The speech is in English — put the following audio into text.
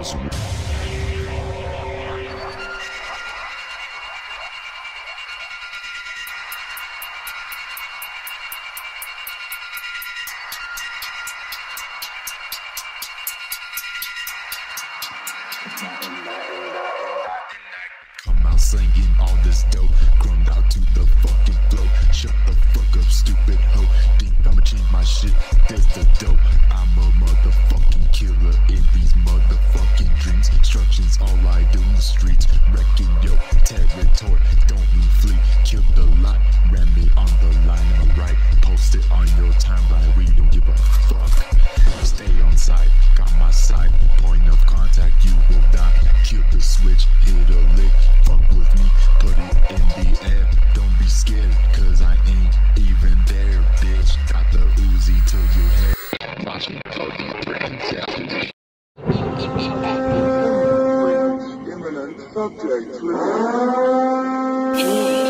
Come out slinging all this dope, crumbed out to the fucking flow. Shut the fuck up, stupid hoe. Think I'ma change my shit, there's the dope. I'm a motherfucking killer in these motherfucking dreams. Instructions, all I do in the streets. Wrecking your territory, don't mean flee. Kill the lot, ram me on the line, am I right? Post it on your timeline, we don't give a fuck. Stay on site, got my side. Point of contact, you will die. Kill the switch, hit a lick. Fuck with me, put it in the air. Don't be scared, cause I ain't even there, bitch. Got the Uzi to your head. Watching fucking friends after Imminent subject.